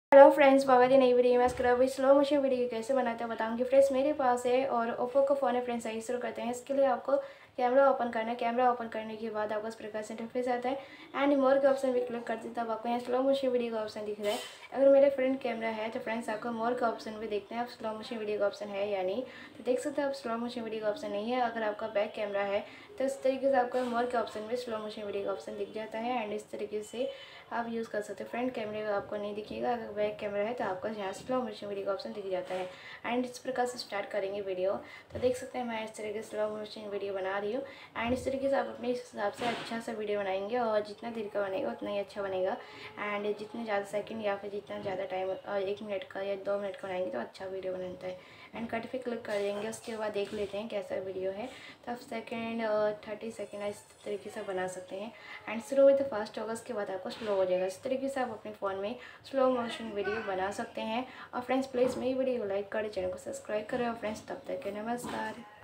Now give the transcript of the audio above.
Hello friends, बहुत ही नई video में अभी स्लो मोशन वीडियो कैसे बनाते हैं बताऊंगी फ्रेंड्स। मेरे पास है और ओप्पो का फ़ोन है फ्रेंड्स। आइए शुरू करते हैं। इसके लिए आपको कैमरा ओपन करना है। कैमरा ओपन करने के बाद आपको इस प्रकार से इंटरफेस आता है एंड मोर के ऑप्शन भी क्लिक करते हैं तब आपको यहाँ स्लो मोशन वीडियो का ऑप्शन दिख रहा है। अगर मेरे फ्रंट कैमरा है तो फ्रेंड्स आपको मोर का ऑप्शन भी देखते हैं आप स्लो मोशन वीडियो का ऑप्शन है या नहीं। तो देख सकते हैं आप स्लो मोशन वीडियो का ऑप्शन नहीं है। अगर आपका बैक कैमरा है तो इस तरीके से आपको मोर के ऑप्शन में स्लो मोशन वीडियो का ऑप्शन दिख जाता है एंड इस तरीके से आप यूज़ कर सकते हैं। फ्रंट कैमरे का आपको नहीं दिखेगा। अगर बैक कैमरा है तो आपको यहाँ स्लो मोशन वीडियो का ऑप्शन दिख जाता है एंड इस प्रकार से स्टार्ट करेंगे वीडियो। तो देख सकते हैं मैं इस तरीके से स्लो मोशन वीडियो बना रही हूँ एंड इस तरीके से आप अपने हिसाब से अच्छा सा वीडियो बनाएंगे और जितना देर का बनेगा उतना ही अच्छा बनेगा एंड जितने ज़्यादा सेकंड या फिर जितना ज़्यादा टाइम 1 मिनट का या 2 मिनट का बनाएंगे तो अच्छा वीडियो बनता है। एंड कट पे क्लिक कर देंगे। उसके बाद देख लेते हैं कैसा वीडियो है। तो आप सेकेंड 30 सेकेंड इस तरीके से बना सकते हैं एंड शुरू में तो फास्ट होगा, उसके बाद आपको स्लो हो जाएगा। इस तरीके से आप अपने फ़ोन में स्लो मोशन वीडियो बना सकते हैं। और फ्रेंड्स प्लीज़ मेरी वीडियो को लाइक करें, चैनल को सब्सक्राइब करें और फ्रेंड्स तब तक के नमस्कार।